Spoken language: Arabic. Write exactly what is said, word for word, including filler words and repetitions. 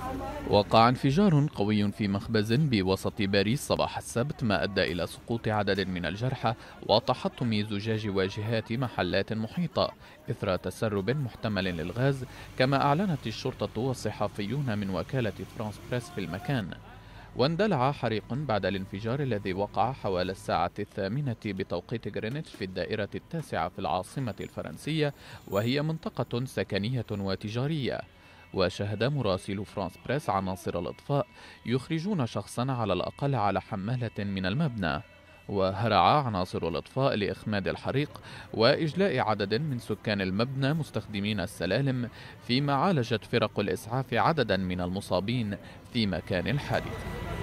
وقع انفجار قوي في مخبز بوسط باريس صباح السبت، ما أدى إلى سقوط عدد من الجرحى وتحطم زجاج واجهات محلات محيطة إثر تسرب محتمل للغاز، كما أعلنت الشرطة والصحفيون من وكالة فرانس بريس في المكان. واندلع حريق بعد الانفجار الذي وقع حوالي الساعة الثامنة بتوقيت غرينتش في الدائرة التاسعة في العاصمة الفرنسية، وهي منطقة سكنية وتجارية. وشهد مراسل فرانس بريس عناصر الإطفاء يخرجون شخصا على الأقل على حمالة من المبنى. وهرع عناصر الإطفاء لإخماد الحريق وإجلاء عدد من سكان المبنى مستخدمين السلالم، فيما عالجت فرق الإسعاف عددا من المصابين في مكان الحادث.